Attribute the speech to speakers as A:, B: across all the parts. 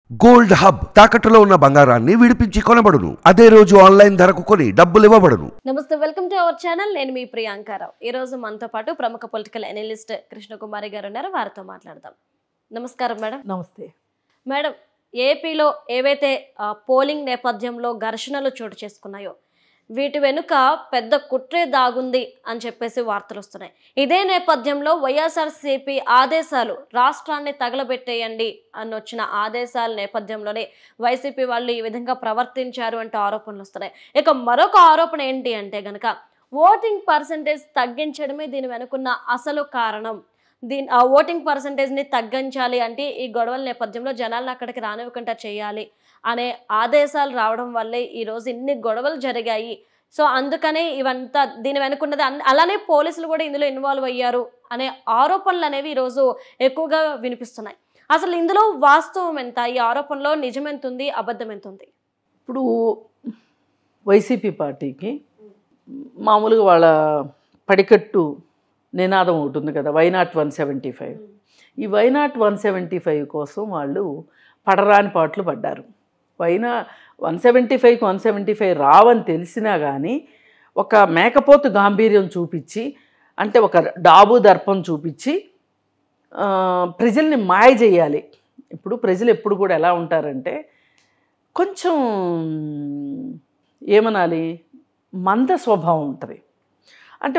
A: Gold hub తాకట్టులో ఉన్న బంగారాన్ని విడిపించి కొనబడును. అదే రోజు ఆన్లైన్ ధరకు కొని డబ్బులు ఇవ్వబడును.
B: నమస్తే, వెల్కమ్ టు అవర్ ఛానల్. నేను మీ ప్రియాంకారావు. ఈ రోజు మనతో పాటు ప్రముఖ పొలిటికల్ అనలిస్ట్ కృష్ణకుమారి గారు ఉన్నారు. వారితో మాట్లాడదాం. నమస్కారం మేడం.
C: నమస్తే
B: మేడం, ఏపీలో ఏవైతే పోలింగ్ నేపథ్యంలో ఘర్షణలు చోటు చేసుకున్నాయో వీటి వెనుక పెద్ద కుట్రే దాగుంది అని చెప్పేసి వార్తలు వస్తున్నాయి. ఇదే నేపథ్యంలో వైఎస్ఆర్సీపీ ఆదేశాలు రాష్ట్రాన్ని తగలబెట్టేయండి అని వచ్చిన ఆదేశాల నేపథ్యంలోనే వైసీపీ వాళ్ళు ఈ విధంగా ప్రవర్తించారు అంటే ఆరోపణలు వస్తున్నాయి. ఇక మరొక ఆరోపణ ఏంటి అంటే గనక ఓటింగ్ పర్సంటేజ్ తగ్గించడమే దీని వెనుకున్న అసలు కారణం. ఆ ఓటింగ్ పర్సంటేజ్ని తగ్గించాలి అంటే ఈ గొడవల నేపథ్యంలో జనాలను అక్కడికి రానివ్వకుండా చేయాలి అనే ఆదేశాలు రావడం వల్లే ఈరోజు ఇన్ని గొడవలు జరిగాయి. సో అందుకనే ఇవంతా దీని వెనుకున్నది. అలానే పోలీసులు కూడా ఇందులో ఇన్వాల్వ్ అయ్యారు అనే ఆరోపణలు అనేవి ఈరోజు ఎక్కువగా వినిపిస్తున్నాయి. అసలు ఇందులో వాస్తవం ఎంత? ఈ ఆరోపణలో నిజం ఎంత ఉంది, అబద్ధం ఎంత ఉంది?
C: ఇప్పుడు వైసీపీ పార్టీకి మామూలుగా వాళ్ళ పడికట్టు నినాదం ఉంటుంది కదా, వైనాట్ 175. ఈ వైనాట్ 175 కోసం వాళ్ళు పడరాని పాటలు పడ్డారు. 175కి 175 రావని తెలిసినా కానీ ఒక మేకపోతు గాంభీర్యం చూపించి, అంటే ఒక డాబు దర్పం చూపించి ప్రజల్ని మాయ చేయాలి. ఇప్పుడు ప్రజలు ఎప్పుడు కూడా ఎలా ఉంటారంటే కొంచెం ఏమనాలి, మంద స్వభావం ఉంటుంది. అంటే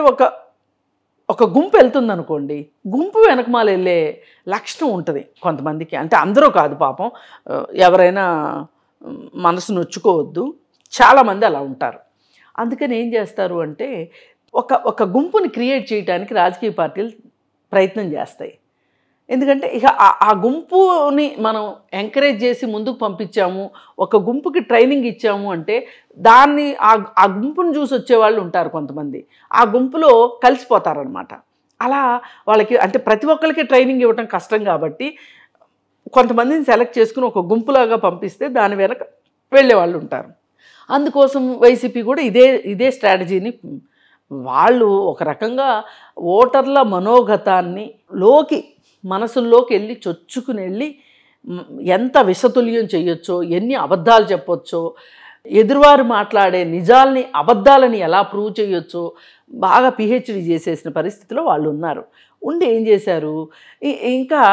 C: ఒక గుంపు వెళ్తుంది అనుకోండి, గుంపు వెనకమాల వెళ్ళే లక్షణం ఉంటుంది కొంతమందికి. అంటే అందరూ కాదు పాపం, ఎవరైనా మనసు నొచ్చుకోవద్దు, చాలామంది అలా ఉంటారు. అందుకని ఏం చేస్తారు అంటే ఒక గుంపుని క్రియేట్ చేయడానికి రాజకీయ పార్టీలు ప్రయత్నం చేస్తాయి. ఎందుకంటే ఇక ఆ గుంపుని మనం ఎంకరేజ్ చేసి ముందుకు పంపించాము, ఒక గుంపుకి ట్రైనింగ్ ఇచ్చాము అంటే దాన్ని ఆ గుంపుని చూసి వచ్చేవాళ్ళు ఉంటారు కొంతమంది, ఆ గుంపులో కలిసిపోతారనమాట. అలా వాళ్ళకి అంటే ప్రతి ఒక్కరికి ట్రైనింగ్ ఇవ్వటం కష్టం కాబట్టి కొంతమందిని సెలెక్ట్ చేసుకుని ఒక గుంపులాగా పంపిస్తే దాని వెనక వెళ్ళే వాళ్ళు ఉంటారు. అందుకోసం వైసీపీ కూడా ఇదే స్ట్రాటజీని వాళ్ళు ఒక రకంగా ఓటర్ల మనోగతాన్ని మనసుల్లోకి వెళ్ళి చొచ్చుకుని వెళ్ళి ఎంత విషతుల్యం చేయొచ్చో, ఎన్ని అబద్ధాలు చెప్పొచ్చో, ఎదురువారు మాట్లాడే నిజాల్ని అబద్ధాలని ఎలా ప్రూవ్ చేయొచ్చో బాగా పిహెచ్డి చేసేసిన పరిస్థితిలో వాళ్ళు ఉన్నారు. ఉండి ఏం చేశారు, ఇంకా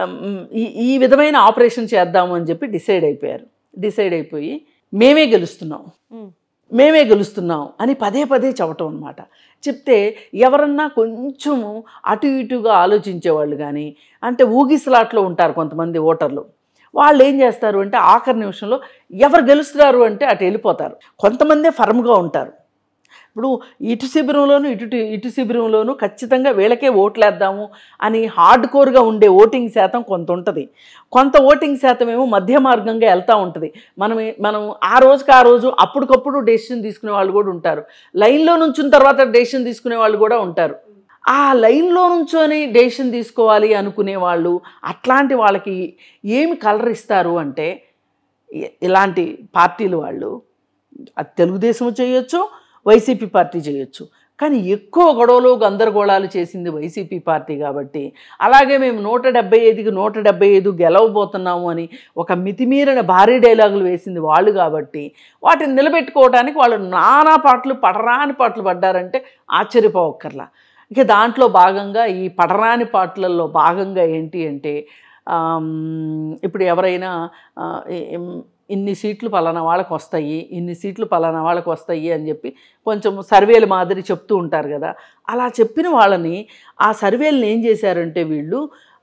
C: ఈ విధమైన ఆపరేషన్ చేద్దాము అని చెప్పి డిసైడ్ అయిపోయి మేమే గెలుస్తున్నాం అని పదే చెప్పటం అనమాట. చెప్తే ఎవరన్నా కొంచెము అటు ఇటుగా ఆలోచించేవాళ్ళు కానీ, అంటే ఊగిసలాట్లో ఉంటారు కొంతమంది ఓటర్లు, వాళ్ళు ఏం చేస్తారు అంటే ఆఖరి నిమిషంలో ఎవరు గెలుస్తున్నారు అంటే అటు వెళ్ళిపోతారు. కొంతమందే ఫర్మ్గా ఉంటారు. ఇప్పుడు ఇటు శిబిరంలోనూ ఖచ్చితంగా వీళ్ళకే ఓట్లేద్దాము అని హార్డ్ కోర్గా ఉండే ఓటింగ్ శాతం కొంత ఉంటుంది. కొంత ఓటింగ్ శాతం ఏమో మధ్య మార్గంగా వెళ్తూ ఉంటుంది. మనం ఆ రోజు అప్పటికప్పుడు డెసిషన్ తీసుకునే వాళ్ళు కూడా ఉంటారు. లైన్లో నుంచిన తర్వాత డెసిషన్ తీసుకునే వాళ్ళు కూడా ఉంటారు. ఆ లైన్లో నుంచొని డెసిషన్ తీసుకోవాలి అనుకునే వాళ్ళు, అట్లాంటి వాళ్ళకి ఏమి కలర్ ఇస్తారు అంటే ఇలాంటి పార్టీలు వాళ్ళు, అది తెలుగుదేశం చేయొచ్చు, వైసీపీ పార్టీ చేయొచ్చు, కానీ ఎక్కువ గొడవలు గందరగోళాలు చేసింది వైసీపీ పార్టీ కాబట్టి, అలాగే మేము 175కి 175 గెలవబోతున్నాము అని ఒక మితిమీరిన భారీ డైలాగులు వేసింది వాళ్ళు కాబట్టి వాటిని నిలబెట్టుకోవడానికి వాళ్ళు నానా పడరాని పాటలు పడ్డారంటే ఆశ్చర్యపోవక్కర్లా. ఇక దాంట్లో భాగంగా ఈ పడరాని పాటలలో భాగంగా ఏంటి అంటే ఇప్పుడు ఎవరైనా ఇన్ని సీట్లు పలానా వాళ్ళకి వస్తాయి, ఇన్ని సీట్లు పలానా వాళ్ళకి వస్తాయి అని చెప్పి కొంచెం సర్వేలు మాదిరి చెప్తూ ఉంటారు కదా. అలా చెప్పిన వాళ్ళని ఆ సర్వేలను ఏం చేశారంటే వీళ్ళు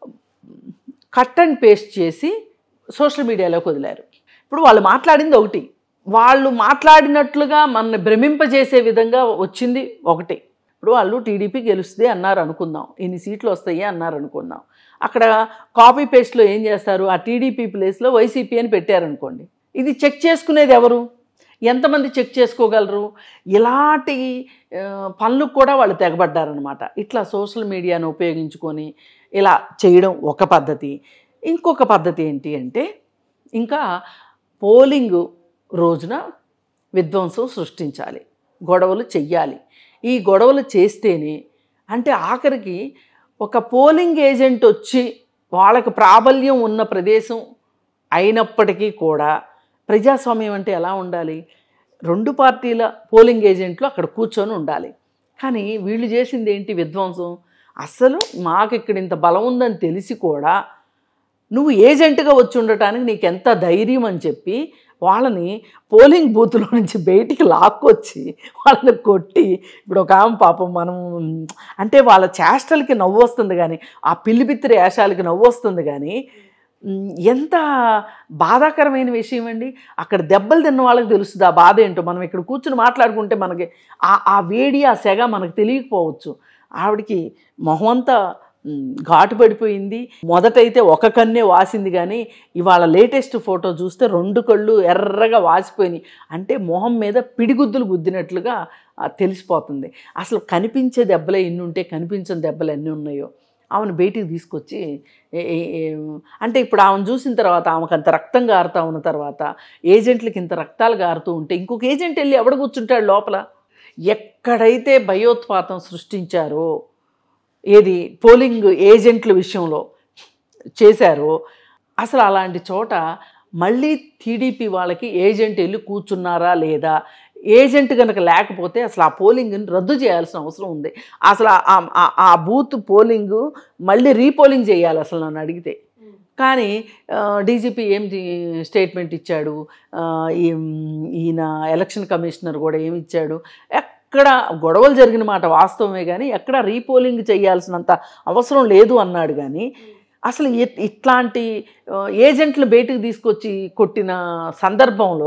C: కట్ అండ్ పేస్ట్ చేసి సోషల్ మీడియాలోకి వదిలారు. ఇప్పుడు వాళ్ళు మాట్లాడింది ఒకటి, వాళ్ళు మాట్లాడినట్లుగా మనల్ని భ్రమింపజేసే విధంగా వచ్చింది ఒకటి. ఇప్పుడు వాళ్ళు టీడీపీ గెలుస్తుంది అన్నారు అనుకుందాం, ఇన్ని సీట్లు వస్తాయి అన్నారు అనుకుందాం. అక్కడ కాపీ పేస్ట్లో ఏం చేస్తారు, ఆ టీడీపీ ప్లేస్లో వైసీపీ అని పెట్టారనుకోండి. ఇది చెక్ చేసుకునేది ఎవరు? ఎంతమంది చెక్ చేసుకోగలరు? ఇలాంటి పనులకు కూడా వాళ్ళు తెగబడ్డారనమాట. ఇట్లా సోషల్ మీడియాను ఉపయోగించుకొని ఇలా చేయడం ఒక పద్ధతి. ఇంకొక పద్ధతి ఏంటి అంటే ఇంకా పోలింగ్ రోజున విధ్వంసం సృష్టించాలి, గొడవలు చెయ్యాలి. ఈ గొడవలు చేస్తేనే అంటే ఆఖరికి ఒక పోలింగ్ ఏజెంట్ వచ్చి వాళ్ళకి ప్రాబల్యం ఉన్న ప్రదేశం అయినప్పటికీ కూడా ప్రజాస్వామ్యం అంటే ఎలా ఉండాలి? 2 పార్టీల పోలింగ్ ఏజెంట్లు అక్కడ కూర్చొని ఉండాలి. కానీ వీళ్ళు చేసింది ఏంటి? విధ్వంసం. అసలు మాకు ఇక్కడ ఇంత బలం ఉందని తెలిసి కూడా నువ్వు ఏజెంట్గా వచ్చి ఉండటానికి నీకు ఎంత ధైర్యం అని చెప్పి వాళ్ళని పోలింగ్ బూత్లో నుంచి బయటికి లాక్కొచ్చి వాళ్ళని కొట్టి, ఇప్పుడు ఒక ఆమె పాపం మనం అంటే వాళ్ళ చేష్టలకి నవ్వు వస్తుంది కానీ, ఆ పిల్లిపిత్తిరి వేషాలకి నవ్వు వస్తుంది కానీ, ఎంత బాధాకరమైన విషయం అండి. అక్కడ దెబ్బలు తిన్న వాళ్ళకి తెలుస్తుంది ఆ బాధ ఏంటో. మనం ఇక్కడ కూర్చుని మాట్లాడుకుంటే మనకి ఆ వేడి, ఆ సెగ మనకు తెలియకపోవచ్చు. ఆవిడకి మొహం అంతా ఘాటు పడిపోయింది. మొదటైతే ఒక కన్నే వాసింది కానీ ఇవాళ లేటెస్ట్ ఫోటో చూస్తే 2 కళ్ళు ఎర్రగా వాసిపోయినాయి. అంటే మొహం మీద పిడిగుద్దులు గుద్దినట్లుగా తెలిసిపోతుంది. అసలు కనిపించే దెబ్బలే ఎన్ని ఉంటే కనిపించని దెబ్బలు ఎన్ని ఉన్నాయో ఆమెను బయటికి తీసుకొచ్చి అంటే ఇప్పుడు ఆమెను చూసిన తర్వాత ఆమెకు అంత రక్తం గారుతూ ఉన్న తర్వాత ఏజెంట్లకి ఇంత రక్తాలు గారుతూ ఉంటే ఇంకొక ఏజెంట్ వెళ్ళి ఎవడ కూర్చుంటాడు లోపల? ఎక్కడైతే భయోత్పాతం సృష్టించారో, ఏది పోలింగ్ ఏజెంట్ల విషయంలో చేశారో, అసలు అలాంటి చోట మళ్ళీ టీడీపీ వాళ్ళకి ఏజెంట్ వెళ్ళి కూర్చున్నారా లేదా? ఏజెంట్ కనుక లేకపోతే అసలు ఆ పోలింగ్ని రద్దు చేయాల్సిన అవసరం ఉంది. అసలు ఆ బూత్ పోలింగ్ మళ్ళీ రీపోలింగ్ చేయాలి అసలు నన్ను అడిగితే. కానీ డీజీపీ ఏం స్టేట్మెంట్ ఇచ్చాడు, ఈయన ఎలక్షన్ కమిషనర్ కూడా ఏమి ఇచ్చాడు? ఎక్కడ గొడవలు జరిగిన మాట వాస్తవమే కానీ ఎక్కడ రీపోలింగ్ చేయాల్సినంత అవసరం లేదు అన్నాడు. కానీ అసలు ఇట్లాంటి ఏజెంట్లు బయటకు తీసుకొచ్చి కొట్టిన సందర్భంలో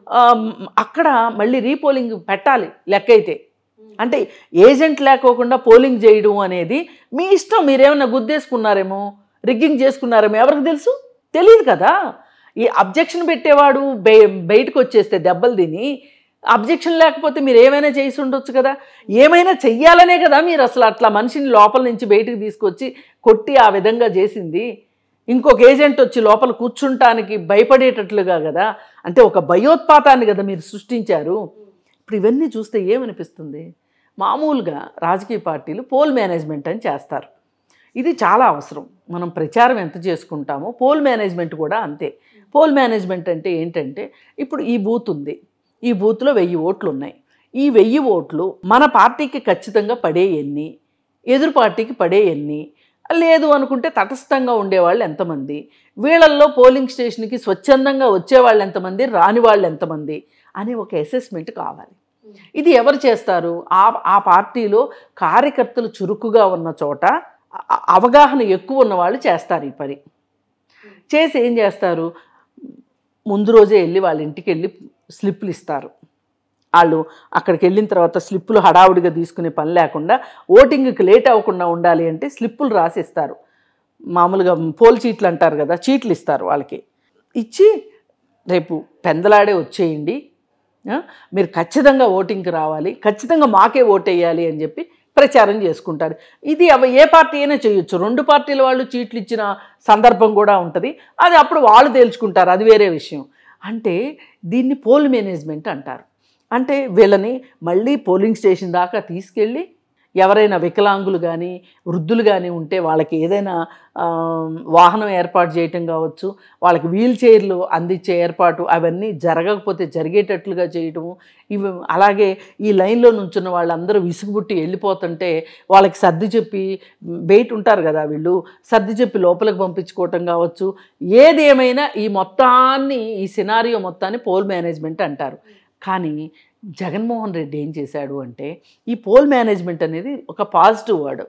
C: అక్కడ మళ్ళీ రీపోలింగ్ పెట్టాలి లెక్క అయితే. అంటే ఏజెంట్ లేకోకుండా పోలింగ్ చేయడం అనేది మీ ఇష్టం. మీరేమన్నా గుద్దేసుకున్నారేమో, రిగ్గింగ్ చేసుకున్నారేమో ఎవరికి తెలుసు? తెలియదు కదా. ఈ అబ్జెక్షన్ పెట్టేవాడు బయటకు వచ్చేస్తే దెబ్బలు తిని, అబ్జెక్షన్ లేకపోతే మీరు ఏమైనా చేసి ఉండొచ్చు కదా. ఏమైనా చెయ్యాలనే కదా మీరు అసలు అట్లా మనిషిని లోపల నుంచి బయటకు తీసుకొచ్చి కొట్టి ఆ విధంగా చేసింది. ఇంకొక ఏజెంట్ వచ్చి లోపల కూర్చుంటానికి భయపడేటట్లుగా కదా. అంటే ఒక భయోత్పాతాన్ని కదా మీరు సృష్టించారు. ఇప్పుడు ఇవన్నీ చూస్తే ఏమనిపిస్తుంది? మామూలుగా రాజకీయ పార్టీలు పోల్ మేనేజ్మెంట్ అని చేస్తారు. ఇది చాలా అవసరం. మనం ప్రచారం ఎంత చేసుకుంటామో పోల్ మేనేజ్మెంట్ కూడా అంతే. పోల్ మేనేజ్మెంట్ అంటే ఏంటంటే, ఇప్పుడు ఈ బూత్ ఉంది, ఈ బూత్లో 1000 ఓట్లు ఉన్నాయి. ఈ 1000 ఓట్లు మన పార్టీకి ఖచ్చితంగా పడే ఎన్ని, ఎదురు పార్టీకి పడే ఎన్ని, లేదు అనుకుంటే తటస్థంగా ఉండేవాళ్ళు ఎంతమంది, వీళ్ళల్లో పోలింగ్ స్టేషన్కి స్వచ్ఛందంగా వచ్చేవాళ్ళు ఎంతమంది, రాని వాళ్ళు ఎంతమంది అనే ఒక అసెస్మెంట్ కావాలి. ఇది ఎవరు చేస్తారు? ఆ పార్టీలో కార్యకర్తలు చురుకుగా ఉన్న చోట, అవగాహన ఎక్కువ ఉన్న వాళ్ళు చేస్తారు ఈ పని. చేసి ఏం చేస్తారు? ముందు రోజే వెళ్ళి వాళ్ళ ఇంటికి వెళ్ళి స్లిప్పులు ఇస్తారు. వాళ్ళు అక్కడికి వెళ్ళిన తర్వాత స్లిప్పులు హడావుడిగా తీసుకునే పని లేకుండా, ఓటింగ్కి లేట్ అవ్వకుండా ఉండాలి అంటే స్లిప్పులు రాసిస్తారు. మామూలుగా పోల్ చీట్లు అంటారు కదా, చీట్లు ఇస్తారు వాళ్ళకి. ఇచ్చి రేపు పెందలాడే వచ్చేయండి, మీరు ఖచ్చితంగా ఓటింగ్కి రావాలి, ఖచ్చితంగా మాకే ఓటేయాలి అని చెప్పి ప్రచారం చేసుకుంటారు. ఇది ఏ పార్టీ అయినా చేయొచ్చు. 2 పార్టీల వాళ్ళు చీట్లు ఇచ్చిన సందర్భం కూడా ఉంటుంది. అది అప్పుడు వాళ్ళు తేల్చుకుంటారు, అది వేరే విషయం. అంటే దీన్ని పోల్ మేనేజ్మెంట్ అంటారు. అంటే వీళ్ళని మళ్ళీ పోలింగ్ స్టేషన్ దాకా తీసుకెళ్ళి, ఎవరైనా వికలాంగులు కానీ వృద్ధులు కానీ ఉంటే వాళ్ళకి ఏదైనా వాహనం ఏర్పాటు చేయటం కావచ్చు, వాళ్ళకి వీల్ చైర్లు అందించే ఏర్పాటు, అవన్నీ జరగకపోతే జరిగేటట్లుగా చేయటము. ఇవి అలాగే ఈ లైన్లో నుంచున్న వాళ్ళందరూ విసుగుబుట్టి వెళ్ళిపోతుంటే వాళ్ళకి సర్ది చెప్పి, బయట ఉంటారు కదా వీళ్ళు, సర్ది చెప్పి లోపలికి పంపించుకోవటం కావచ్చు. ఏది ఏమైనా ఈ మొత్తాన్ని, ఈ సినారియో మొత్తాన్ని పోల్ మేనేజ్మెంట్ అంటారు. కానీ జగన్మోహన్ రెడ్డి ఏం చేశాడు అంటే, ఈ పోల్ మేనేజ్మెంట్ అనేది ఒక పాజిటివ్ వర్డ్.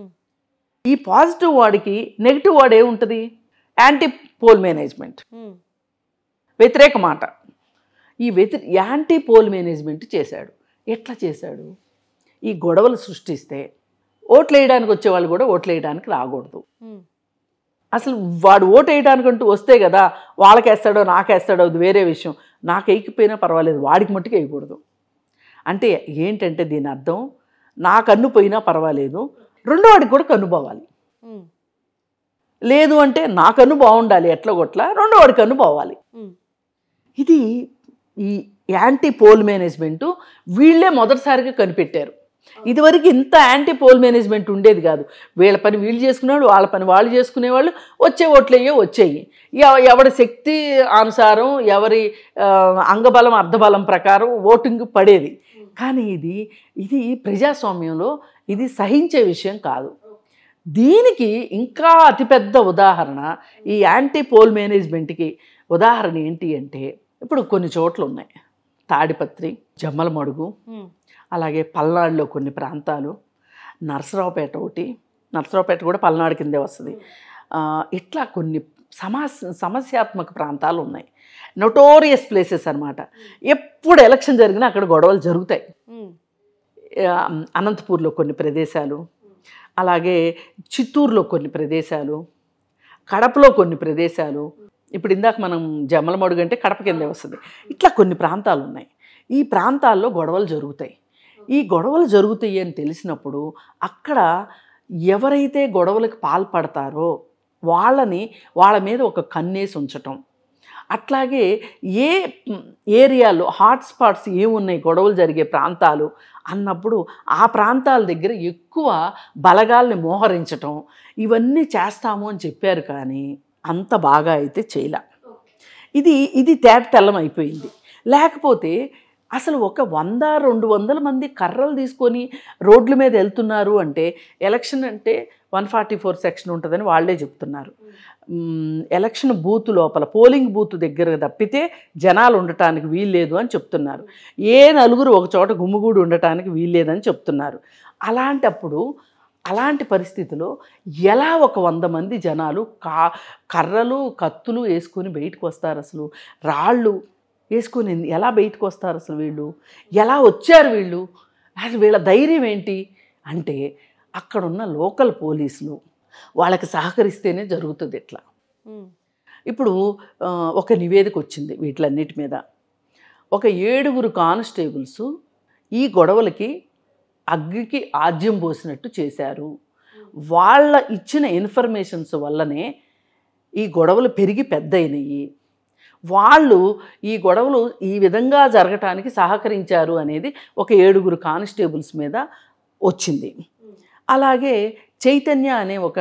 C: ఈ పాజిటివ్ వర్డ్కి నెగిటివ్ వర్డ్ ఏముంటుంది? యాంటీ పోల్ మేనేజ్మెంట్, వ్యతిరేక మాట. ఈ యాంటీ పోల్ మేనేజ్మెంట్ చేశాడు. ఎట్లా చేశాడు? ఈ గొడవలు సృష్టిస్తే ఓట్లు వేయడానికి వచ్చేవాళ్ళు కూడా ఓట్లు వేయడానికి రాకూడదు. అసలు వాడు ఓటు వేయడానికంటూ వస్తే కదా, వాళ్ళకేస్తాడో నాకేస్తాడో అది వేరే విషయం. నాకు వేయకపోయినా పర్వాలేదు, వాడికి మట్టుకు వేయకూడదు. అంటే ఏంటంటే దీని అర్థం, నా కన్ను పోయినా పర్వాలేదు, రెండో వాడికి కూడా కన్ను పోవాలి. లేదు అంటే నా కన్ను బాగుండాలి ఎట్లా కొట్లా, రెండో వాడి కన్ను పోవాలి. ఇది ఈ యాంటీ పోల్ మేనేజ్మెంటు వీళ్ళే మొదటిసారిగా కనిపెట్టారు. ఇదివరకు ఇంత యాంటీ పోల్ మేనేజ్మెంట్ ఉండేది కాదు. వీళ్ళ పని వీళ్ళు చేసుకునేవాళ్ళు, వాళ్ళ పని వాళ్ళు చేసుకునేవాళ్ళు, వచ్చే ఓట్లయ్యో వచ్చేయి. ఎవరి శక్తి అనుసారం, ఎవరి అంగబలం అర్ధబలం ప్రకారం ఓటింగ్ పడేది. కానీ ఇది ప్రజాస్వామ్యంలో ఇది సహించే విషయం కాదు. దీనికి ఇంకా అతిపెద్ద ఉదాహరణ ఈ యాంటీ పోల్ మేనేజ్మెంట్కి ఉదాహరణ ఏంటి అంటే, ఇప్పుడు కొన్ని చోట్ల ఉన్నాయి. తాడిపత్రి, జమ్మలమడుగు, అలాగే పల్నాడులో కొన్ని ప్రాంతాలు, నరసరావుపేట ఒకటి, నరసరావుపేట కూడా పల్నాడు కిందే వస్తుంది. ఇట్లా కొన్ని సమస్యాత్మక ప్రాంతాలు ఉన్నాయి. నోటోరియస్ ప్లేసెస్ అనమాట. ఎప్పుడు ఎలక్షన్ జరిగినా అక్కడ గొడవలు జరుగుతాయి. అనంతపూర్లో కొన్ని ప్రదేశాలు, అలాగే చిత్తూరులో కొన్ని ప్రదేశాలు, కడపలో కొన్ని ప్రదేశాలు, ఇప్పుడు ఇందాక మనం జమ్మలమడుగు అంటే కడప కిందే వస్తుంది. ఇట్లా కొన్ని ప్రాంతాలు ఉన్నాయి. ఈ ప్రాంతాల్లో గొడవలు జరుగుతాయి. ఈ గొడవలు జరుగుతాయి అని తెలిసినప్పుడు అక్కడ ఎవరైతే గొడవలకు పాల్పడతారో వాళ్ళ మీద ఒక కన్నేసి ఉంచటం. అట్లాగే ఏ ఏరియాలో హాట్స్పాట్స్ ఏమున్నాయి గొడవలు జరిగే ప్రాంతాలు అన్నప్పుడు ఆ ప్రాంతాల దగ్గర ఎక్కువ బలగాల్ని మోహరించటం, ఇవన్నీ చేస్తాము అని చెప్పారు. కానీ అంత బాగా అయితే చేయలే. ఇది తెల్లం అయిపోయింది. లేకపోతే అసలు ఒక 100-200 మంది కర్రలు తీసుకొని రోడ్ల మీద వెళ్తున్నారు అంటే, ఎలక్షన్ అంటే 144 సెక్షన్ ఉంటుందని వాళ్ళే చెప్తున్నారు. ఎలక్షన్ బూత్ లోపల పోలింగ్ బూత్ దగ్గర తప్పితే జనాలు ఉండటానికి వీల్లేదు అని చెప్తున్నారు. ఏ నలుగురు ఒక చోట గుమ్ముగూడి ఉండటానికి వీల్లేదని చెప్తున్నారు. అలాంటి పరిస్థితిలో ఎలా ఒక 100 మంది జనాలు కర్రలు కత్తులు వేసుకొని బయటకు వస్తారు? అసలు రాళ్ళు వేసుకొని ఎలా బయటకు వస్తారు? అసలు వీళ్ళు ఎలా వచ్చారు? అసలు వీళ్ళ ధైర్యం ఏంటి అంటే, అక్కడున్న లోకల్ పోలీసులు వాళ్ళకి సహకరిస్తేనే జరుగుతుంది. ఇట్లా ఇప్పుడు ఒక నివేదిక వచ్చింది వీటిలన్నిటి మీద. ఒక 7 కానిస్టేబుల్స్ ఈ గొడవలకి అగ్గికి ఆజ్యం పోసినట్టు చేశారు. వాళ్ళ ఇచ్చిన ఇన్ఫర్మేషన్స్ వల్లనే ఈ గొడవలు పెరిగి పెద్దయినాయి. వాళ్ళు ఈ గొడవలు ఈ విధంగా జరగటానికి సహకరించారు అనేది ఒక 7 కానిస్టేబుల్స్ మీద వచ్చింది. అలాగే చైతన్య అనే ఒక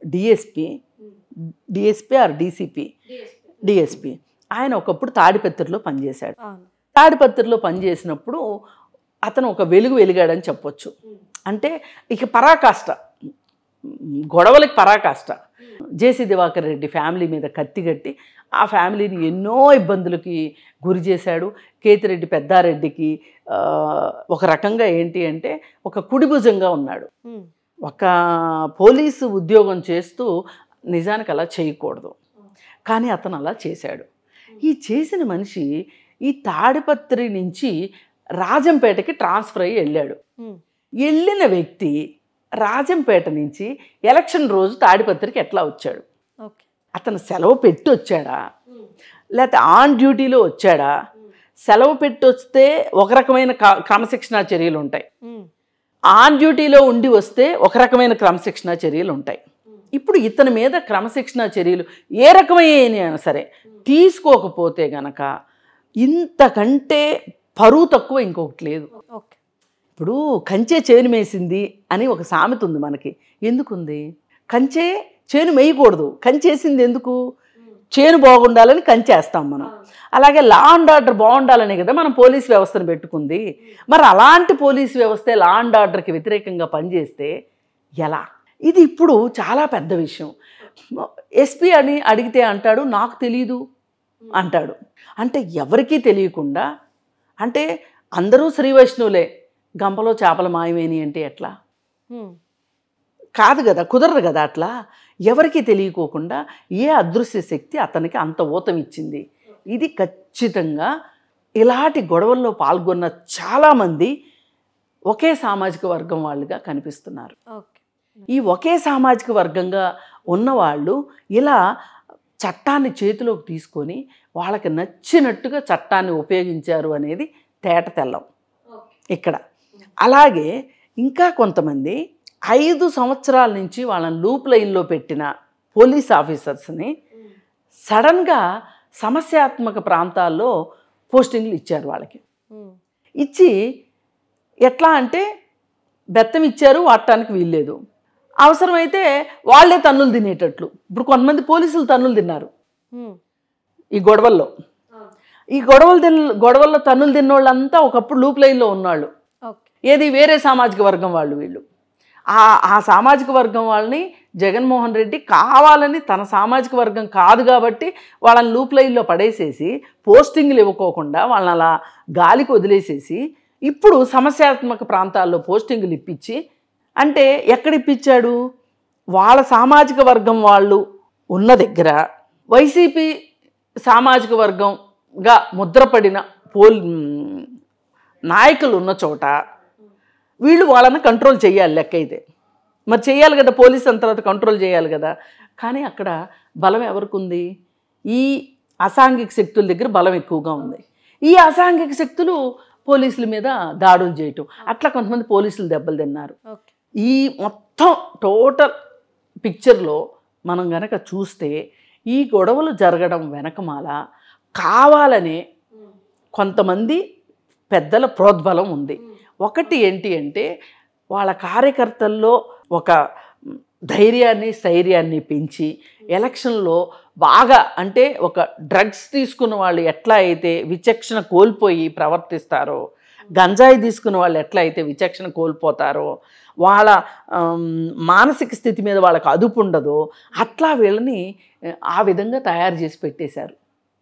C: డిఎస్పీ ఆర్ డిఎస్పీ ఆయన ఒకప్పుడు తాడిపత్రిలో పనిచేశాడు. తాడిపత్రిలో పనిచేసినప్పుడు అతను ఒక వెలిగాడని చెప్పొచ్చు. అంటే ఇక పరాకాష్ట, గొడవలకి పరాకాష్ట. జేసీ దివాకర్ రెడ్డి ఫ్యామిలీ మీద కత్తిగట్టి ఆ ఫ్యామిలీని ఎన్నో ఇబ్బందులకి గురి చేశాడు. కేతిరెడ్డి పెద్దారెడ్డికి ఒక రకంగా ఏంటి అంటే ఒక కుడిభుజంగా ఉన్నాడు. ఒక పోలీసు ఉద్యోగం చేస్తూ నిజానికి అలా చేయకూడదు, కానీ అతను అలా చేశాడు. ఈ చేసిన మనిషి ఈ తాడిపత్రి నుంచి రాజంపేటకి ట్రాన్స్ఫర్ అయ్యి వెళ్ళాడు. వెళ్ళిన వ్యక్తి రాజంపేట నుంచి ఎలక్షన్ రోజు తాడిపత్రికి ఎట్లా వచ్చాడు? అతను సెలవు పెట్టి వచ్చాడా, లేకపోతే ఆన్ డ్యూటీలో వచ్చాడా? సెలవు పెట్టి వస్తే ఒక రకమైన క్రమశిక్షణా చర్యలు ఉంటాయి, ఆన్ డ్యూటీలో ఉండి వస్తే ఒక రకమైన క్రమశిక్షణా చర్యలు ఉంటాయి. ఇప్పుడు ఇతని మీద క్రమశిక్షణా చర్యలు ఏ రకమైన సరే తీసుకోకపోతే గనక ఇంతకంటే పరువు తక్కువ ఇంకొకటి లేదు. ఇప్పుడు కంచె చేను మేసింది అని ఒక సామెత ఉంది మనకి. ఎందుకుంది? కంచె చేను మేయకూడదు, కంచేసింది ఎందుకు? చేను బాగుండాలని కంచేస్తాం మనం. అలాగే లా అండ్ ఆర్డర్ బాగుండాలనే కదా మనం పోలీస్ వ్యవస్థను పెట్టుకుంది. మరి అలాంటి పోలీస్ వ్యవస్థ లా అండ్ ఆర్డర్కి వ్యతిరేకంగా పనిచేస్తే ఎలా? ఇది ఇప్పుడు చాలా పెద్ద విషయం. ఎస్పీ అని అడిగితే అంటాడు నాకు తెలీదు అంటాడు. అంటే ఎవరికీ తెలియకుండా, అంటే అందరూ శ్రీ వైష్ణవులే, గంపలో చేపల మాయమేని అంటే ఎట్లా? కాదు కదా, కుదరదు కదా. అట్లా ఎవరికి తెలియకోకుండా ఏ అదృశ్య శక్తి అతనికి అంత ఊతం ఇచ్చింది? ఇది ఖచ్చితంగా ఇలాంటి గొడవల్లో పాల్గొన్న చాలామంది ఒకే సామాజిక వర్గం వాళ్ళుగా కనిపిస్తున్నారు. ఈ ఒకే సామాజిక వర్గంగా ఉన్నవాళ్ళు ఇలా చట్టాన్ని చేతిలోకి తీసుకొని వాళ్ళకి నచ్చినట్టుగా చట్టాన్ని ఉపయోగించారు అనేది తేట తెల్లం ఇక్కడ. అలాగే ఇంకా కొంతమంది 5 సంవత్సరాల నుంచి వాళ్ళని లూప్ లైన్లో పెట్టిన పోలీస్ ఆఫీసర్స్ని సడన్గా సమస్యాత్మక ప్రాంతాల్లో పోస్టింగ్లు ఇచ్చారు వాళ్ళకి. ఇచ్చి ఎట్లా అంటే బెత్తం ఇచ్చారు, వాడటానికి వీల్లేదు. అవసరమైతే వాళ్ళే తన్నులు తినేటట్లు. ఇప్పుడు కొంతమంది పోలీసులు తన్నులు తిన్నారు ఈ గొడవల్లో. ఈ గొడవల్లో తన్నులు తిన్న వాళ్ళంతా ఒకప్పుడు లూప్ లైన్లో ఉన్నాళ్ళు. ఏది వేరే సామాజిక వర్గం వాళ్ళు. వీళ్ళు ఆ సామాజిక వర్గం వాళ్ళని జగన్మోహన్ రెడ్డి కావాలని, తన సామాజిక వర్గం కాదు కాబట్టి వాళ్ళని లూప్ లైన్లో పడేసేసి పోస్టింగ్లు ఇవ్వకోకుండా వాళ్ళని అలా గాలికి వదిలేసేసి ఇప్పుడు సమస్యాత్మక ప్రాంతాల్లో పోస్టింగ్లు ఇప్పించి, అంటే ఎక్కడ ఇప్పించాడు? వాళ్ళ సామాజిక వర్గం వాళ్ళు ఉన్న దగ్గర వైసీపీ సామాజిక వర్గంగా ముద్రపడిన నాయకులు ఉన్న చోట వీళ్ళు వాళ్ళని కంట్రోల్ చేయాలి. లెక్క అయితే మరి చేయాలి కదా, పోలీస్ అంత తర్వాత కంట్రోల్ చేయాలి కదా. కానీ అక్కడ బలం ఎవరికి ఉంది? ఈ అసాంఘిక శక్తుల దగ్గర బలం ఎక్కువగా ఉంది. ఈ అసాంఘిక శక్తులు పోలీసుల మీద దాడులు చేయటం, అట్లా కొంతమంది పోలీసులు దెబ్బలు తిన్నారు. ఈ మొత్తం టోటల్ పిక్చర్లో మనం గనక చూస్తే ఈ గొడవలు జరగడం వెనకమాల కావాలనే కొంతమంది పెద్దల ప్రోద్బలం ఉంది. ఒకటి ఏంటి అంటే వాళ్ళ కార్యకర్తల్లో ఒక ధైర్యాన్ని స్థైర్యాన్ని పెంచి ఎలక్షన్లో బాగా, అంటే ఒక డ్రగ్స్ తీసుకున్న వాళ్ళు ఎట్లా అయితే విచక్షణ కోల్పోయి ప్రవర్తిస్తారో, గంజాయి తీసుకున్న వాళ్ళు ఎట్లా అయితే విచక్షణ కోల్పోతారో, వాళ్ళ మానసిక స్థితి మీద వాళ్ళకి అదుపు ఉండదో, అట్లా వీళ్ళని ఆ విధంగా తయారు చేసి పెట్టేశారు.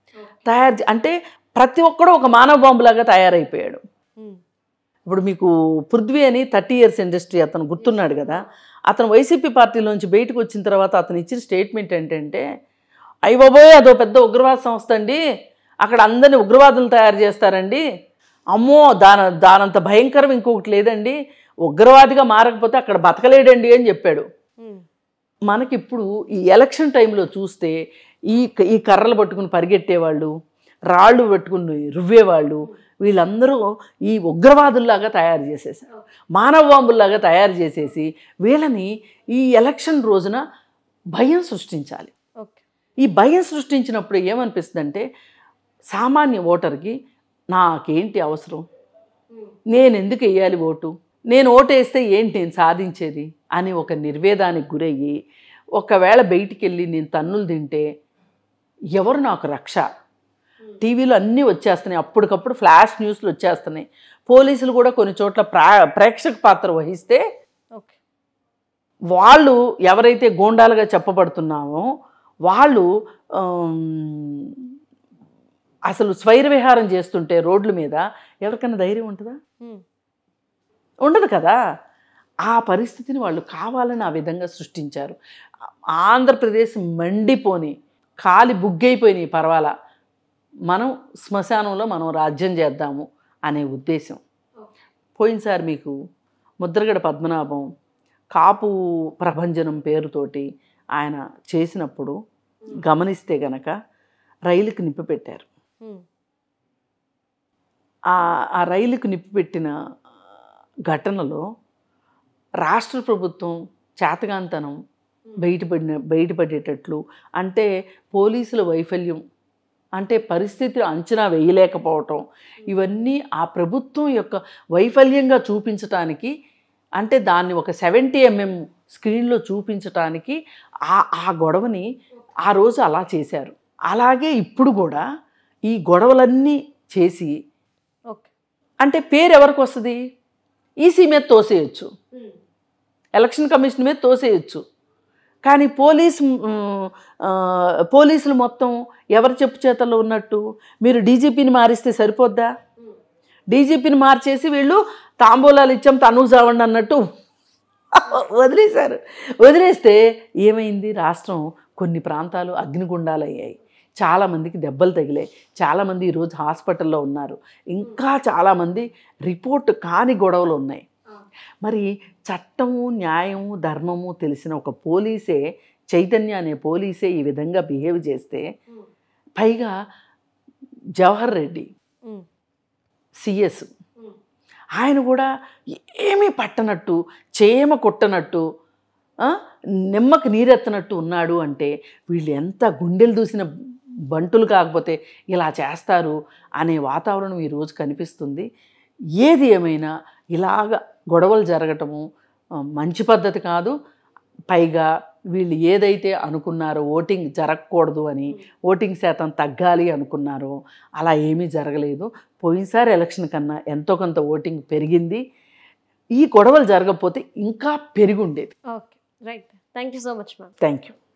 C: అంటే ప్రతి ఒక్కడు ఒక మానవ బాంబులాగా తయారైపోయాడు. ఇప్పుడు మీకు పృథ్వీ అని 30 years ఇండస్ట్రీ అతను గుర్తున్నాడు కదా. అతను వైసీపీ పార్టీలోంచి బయటకు వచ్చిన తర్వాత అతను ఇచ్చిన స్టేట్మెంట్ ఏంటంటే, అయ్య బాబోయ్ అదో పెద్ద ఉగ్రవాద సంస్థ అండి, అక్కడ అందరినీ ఉగ్రవాదులు తయారు చేస్తారండి, అమ్మో దానంత భయంకరం ఇంకొకటి లేదండి, ఉగ్రవాదిగా మారకపోతే అక్కడ బతకలేడండి అని చెప్పాడు. మనకిప్పుడు ఈ ఎలక్షన్ టైంలో చూస్తే ఈ కర్రలు పట్టుకుని పరిగెట్టేవాళ్ళు, రాళ్ళు పట్టుకుని రువ్వేవాళ్ళు, వీళ్ళందరూ ఈ ఉగ్రవాదుల్లాగా తయారు చేసేసారు, మానవ బాంబుల్లాగా తయారు చేసేసి వీళ్ళని ఈ ఎలక్షన్ రోజున భయం సృష్టించాలి. ఈ భయం సృష్టించినప్పుడు ఏమనిపిస్తుందంటే, సామాన్య ఓటర్కి నాకేంటి అవసరం, నేను ఎందుకు వేయాలి ఓటు, నేను ఓటు వేస్తే ఏంటి నేను సాధించేది అని ఒక నిర్వేదానికి గురయ్యి, ఒకవేళ బయటికి వెళ్ళి నేను తన్నులు తింటే ఎవరు నాకు రక్ష? టీవీలో అన్నీ వచ్చేస్తున్నాయి, అప్పటికప్పుడు ఫ్లాష్ న్యూస్లు వచ్చేస్తున్నాయి. పోలీసులు కూడా కొన్ని చోట్ల ప్రేక్షక పాత్ర వహిస్తే వాళ్ళు ఎవరైతే గోండాలుగా చెప్పబడుతున్నామో వాళ్ళు అసలు స్వైర విహారం చేస్తుంటే రోడ్ల మీద ఎవరికైనా ధైర్యం ఉంటుందా? ఉండదు కదా. ఆ పరిస్థితిని వాళ్ళు కావాలని ఆ విధంగా సృష్టించారు. ఆంధ్రప్రదేశ్ మండిపోని కాలి బుగ్గైపోయినాయి పర్వాలా, మనం శ్మశానంలో మనం రాజ్యం చేద్దాము అనే ఉద్దేశం. పోయినసారి మీకు ముద్రగడ పద్మనాభం కాపు ప్రభంజనం పేరుతోటి ఆయన చేసినప్పుడు గమనిస్తే గనక రైలుకి నిప్పు పెట్టారు. ఆ రైలుకు నిప్పు పెట్టిన ఘటనలో రాష్ట్ర ప్రభుత్వం చేతగాంతనం బయటపడేటట్లు, అంటే పోలీసుల వైఫల్యం, అంటే పరిస్థితి అంచనా వేయలేకపోవటం, ఇవన్నీ ఆ ప్రభుత్వం యొక్క వైఫల్యంగా చూపించటానికి, అంటే దాన్ని ఒక 70 mm స్క్రీన్లో చూపించటానికి ఆ గొడవని ఆ రోజు అలా చేశారు. అలాగే ఇప్పుడు కూడా ఈ గొడవలన్నీ చేసి, అంటే పేరు ఎవరికి వస్తుంది? ఈసీ మీద తోసేయచ్చు, ఎలక్షన్ కమిషన్ మీద తోసేయచ్చు. కానీ పోలీసులు మొత్తం ఎవరి చెప్పు చేతల్లో ఉన్నట్టు? మీరు డీజీపీని మారిస్తే సరిపోద్దా? డీజీపీని మార్చేసి వీళ్ళు తాంబూలాలు ఇచ్చాం తనువు చావండి అన్నట్టు వదిలేశారు. వదిలేస్తే ఏమైంది? రాష్ట్రం కొన్ని ప్రాంతాలు అగ్నిగుండాలు అయ్యాయి, చాలామందికి దెబ్బలు తగిలాయి, చాలామంది ఈరోజు హాస్పిటల్లో ఉన్నారు, ఇంకా చాలామంది రిపోర్ట్ కాని గొడవలు ఉన్నాయి. మరి చట్టము న్యాయము ధర్మము తెలిసిన ఒక పోలీసే, చైతన్య అనే పోలీసే ఈ విధంగా బిహేవ్ చేస్తే, పైగా జవహర్ రెడ్డి సిఎస్ ఆయన కూడా ఏమీ పట్టనట్టు, చేమ కొట్టనట్టు, నిమ్మకు నీరెత్తనట్టు ఉన్నాడు. అంటే వీళ్ళు ఎంత గుండెలు దూసిన బంటులు కాకపోతే ఇలా చేస్తారు అనే వాతావరణం ఈరోజు కనిపిస్తుంది. ఏది ఏమైనా ఇలాగ గొడవలు జరగటము మంచి పద్ధతి కాదు. పైగా వీళ్ళు ఏదైతే అనుకున్నారో ఓటింగ్ జరగకూడదు అని, ఓటింగ్ శాతం తగ్గాలి అనుకున్నారో అలా ఏమీ జరగలేదు. పోయినసారి ఎలక్షన్ కన్నా ఎంతో కొంత ఓటింగ్ పెరిగింది. ఈ గొడవలు జరగకపోతే ఇంకా పెరిగి ఉండేది.
B: Okay, right. Thank you so much ma'am.
C: Thank you.